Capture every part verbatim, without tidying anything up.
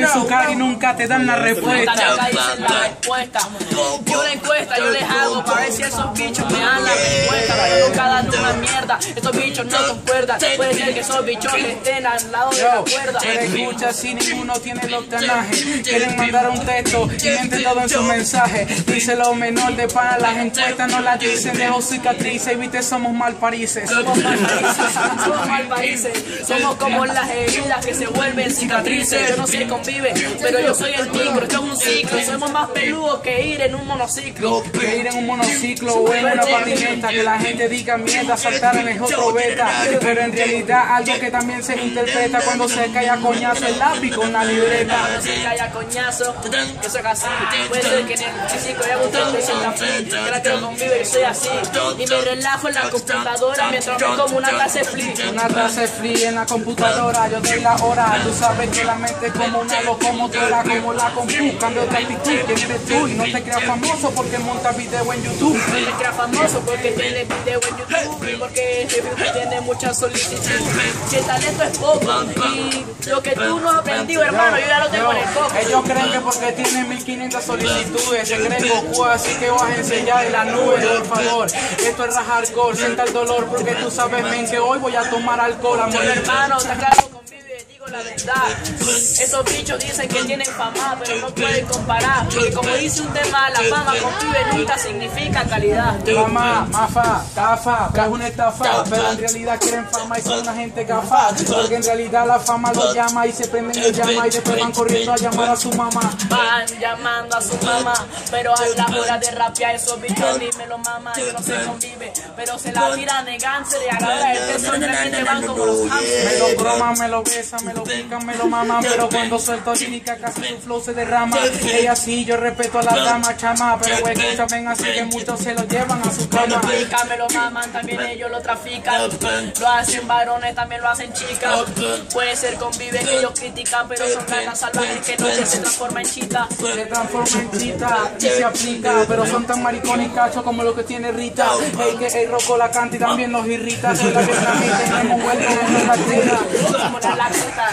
en su cara y nunca te dan la respuesta. Nunca dicen la respuesta. Yo una encuesta, yo les hago para ver si esos bichos me dan la respuesta. Pero nunca dan una mierda, estos bichos no concuerdan. Puede ser que esos bichos estén al lado de la cuerda. Pero escucha, si ninguno tiene el octanaje, quieren mandar un texto y mienten todo en su mensaje. Dice lo menor de pana, las encuestas no las dicen, dejo cicatrices y viste, somos malparices. Somos malparices, somos malparices. Somos como las heridas que se vuelven cicatrices. Yo no sé convive, pero yo soy el micro, esto es un ciclo. Somos más peludos que ir en un monociclo. Que ir en un monociclo o en una patineta, que la gente diga mierda, saltar en el otro beta. Pero en realidad algo que también se interpreta cuando se cae a coñazo el lápiz con la libreta. Cuando se cae a coñazo, eso es así. Puede ser que en el físico haya gustado que se la fin, que la que convive y soy así. Y me relajo en la computadora mientras me como una clase flip. Una clase free en la computadora, yo doy la hora. Tú sabes que la mente es como una locomotora, como la compu. Cambio de actitud, ¿quién eres tú? Y no te creas famoso porque montas video en YouTube. No te creas famoso porque tiene video en YouTube y porque este video tiene mucha solicitud. Si el talento es poco y lo que tú no has aprendido, hermano, yo ya lo tengo en el coco. Ellos creen que porque tienen mil quinientas solicitudes se creen Goku, así que bájense ya de la nube, por favor. Esto es hardcore, sienta el dolor porque tú sabes, men, que hoy voy a tomar alcohol, amor. Hermano, está claro, convive, digo la verdad. Esos bichos dicen que tienen fama, pero no pueden comparar. Porque como dice un tema, la fama convive nunca significa calidad. Fama, mafa, gafa, que es una estafa, pero en realidad quieren fama y son una gente gafa. Porque en realidad la fama los llama y se prenden el llama y después van corriendo a llamar a su mamá. Van llamando a su mamá, pero a la hora de rapear esos bichos ni me lo mama. Yo no se convive, pero se la tiran de gánster y a la hora del texto simplemente van como los hamsters. Me lo croman, me lo besan, me lo pican, me lo maman, pero cuando suelto lírica casi su flow se derrama. Ella sí, yo respeto a la dama, chama, pero escúchame, así que muchos se lo llevan a su cama. Me lo maman, también ellos lo trafican. Lo hacen varones, también lo hacen chicas. Puede ser convive que ellos critican, pero son ganas salvajes que no se transforman en chita. Se transforma en chita y se aplica, pero son tan maricones y cachos como lo que tiene Rita. Hey, que el roco la canta y también los irrita. Se la que tenemos vuelta en la tierra. Como la laceta,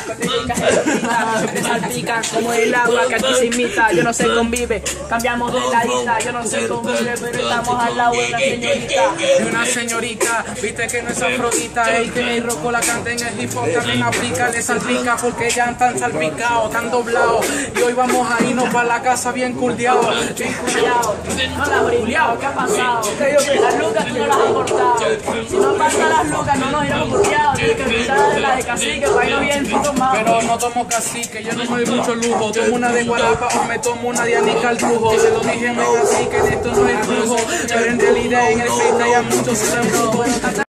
que te salpican como el agua que aquí se imita. Yo no sé convive, cambiamos de ladita. Yo no sé convive, pero estamos al lado de una señorita. De una señorita, viste que no es afrodita. Ey, que el roco la canta en el hip hop también aplica, le salpica porque ya están salpicados, están doblados. Y hoy vamos a irnos para la casa bien curdeados. Bien curdeados, no las brillado, ¿qué ha pasado? Las lucas que no las han cortado. Si no pasan las lucas no nos iremos curdeados. Tienes que pintar de la de cacique para irnos bien tomados. Pero no tomo cacique, yo no me doy mucho lujo. Tomo una de guarapa o me tomo una de anica al brujo. Se lo dije a mi cacique, esto no es lujo. Pero en realidad en el peito hay muchos se lo